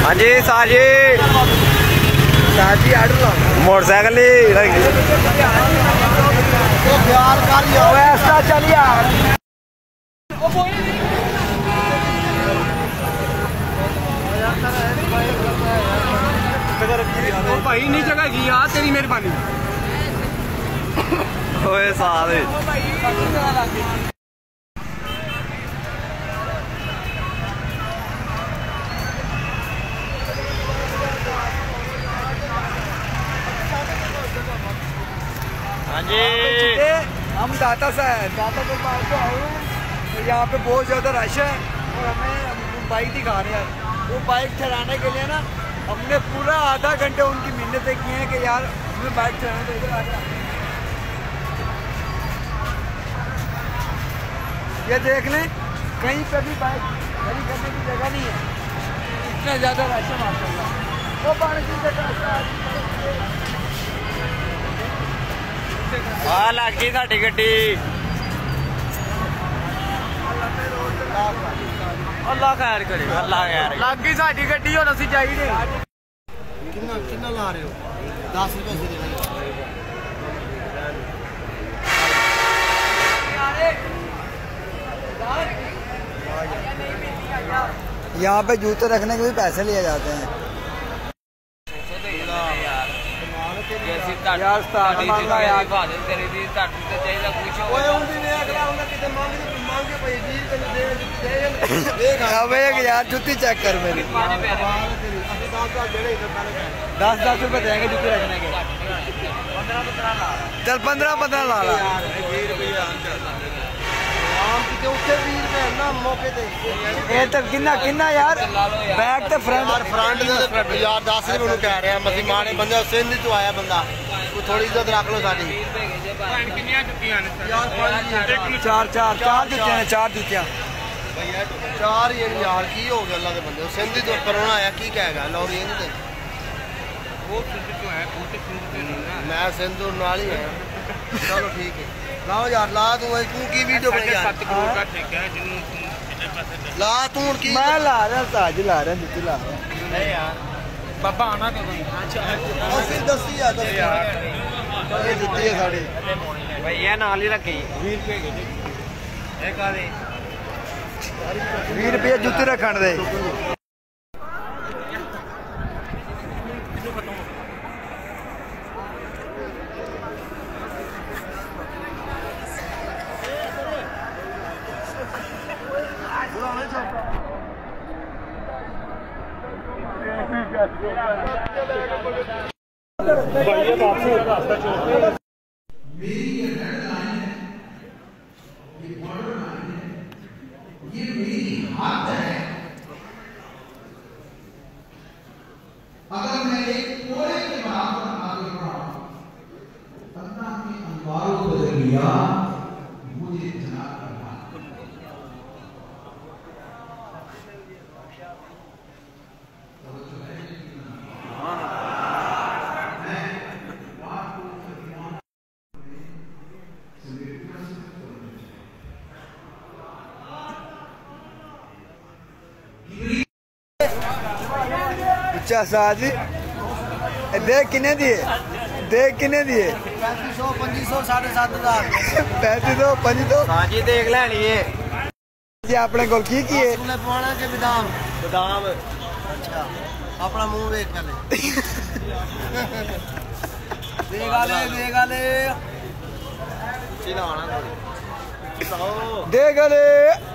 हाँ जी साजी मोटरसाइकिल चलिए भाई नहीं जगह की यार तेरी मेहरबानी साथ हाँ जी हम दाता से हैं, दाता के पास तो आए हैं। यहाँ पे बहुत ज़्यादा रश है और हमें बाइक दिखा रहे हैं। वो बाइक चलाने के लिए ना हमने पूरा आधा घंटे उनकी मिन्नतें की हैं कि यार हमें बाइक चलाने तो इधर आ जाए। ये देख लें कहीं पे भी बाइक खड़ी करने की जगह नहीं है, इतना ज़्यादा रश है माशाल्लाह। वो पानी की जगह लग गई साडी गड्डी अल्लाह खैर करे अल्लाह खैर लग गई साडी गड्डी और असि जाइए कितना ला रहे हो 10 रुपए से देना। यहाँ पे जूते रखने के भी पैसे लिए जाते हैं यार। जूती चेक कर मेरी 10-10 रुपए देंगे जूते रखने के। चल 15 ला ला ਇਹ ਤਾਂ ਕਿੰਨਾ ਯਾਰ ਬੈਕ ਤੇ फ्रंट यार 10 रुपए कह रहे हैं मसी माने बंदे सिंध तो आया बंदा कोई थोड़ी इज्जत रख लो साडी। चार जुतियां चार यार की हो गया अल्लाह के बंदे सिंध तो परवाना आया की कहेगा लौरी नहीं वो सिंध तो है मैं सिंध नाल ही है। चलो ठीक है लाओ यार ला तू की वीडियो बनी यार ला तू की मैं ला रहा साज ला रहा जुती ला रहा नहीं यार बाबा आना तो फिर दसी यार ये जुती है साड़ी भैया नाल ही रखी 20 रुपये जुती रखण दे। मेरी ये रेड लाइन है, ये बॉर्डर लाइन है, ये मेरी हाथ है। अगर मैं एक कोड़े के बराबर आगे बढ़ा अल्लाह के अंवारों को बदल लिया मुझे जना करना। साजी देख किने दिए 3500 7.5 3500 500 साजी देख लैनी है जी अपने को की है पवाना के बादाम अच्छा अपना मुंह देख कर ले चिलाना देख ले